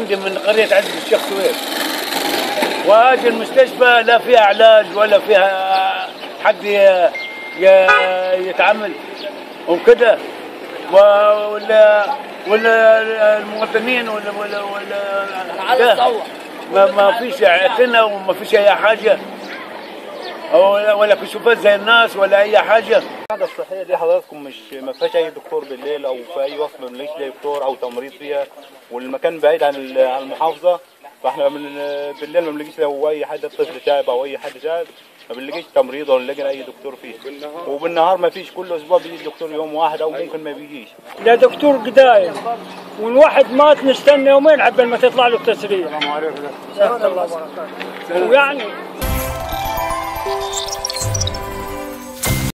عندي من قرية عزب الشيخ سويف، وهذه المستشفى لا فيها علاج ولا فيها حد يتعامل وكذا، ولا المواطنين ما فيش اعتنا وما فيش اي حاجه، ولا كشوفات زي الناس ولا اي حاجه. القاعده الصحيه دي حضراتكم ما فيهاش اي دكتور بالليل او في اي وقت ما بنلاقيش دكتور او تمريض فيها، والمكان بعيد عن المحافظه، فاحنا بالليل ما بنلاقيش لو اي حد طفل تعب او اي حد تعب ما بنلاقيش تمريض ولا نلاقي اي دكتور فيه. وبالنهار ما فيش، كل اسبوع بيجي دكتور يوم واحد او ممكن ما بيجيش. لا دكتور قدايم، والواحد مات نستنى يومين عبال ما تطلع له التسريع. السلام عليكم. ويعني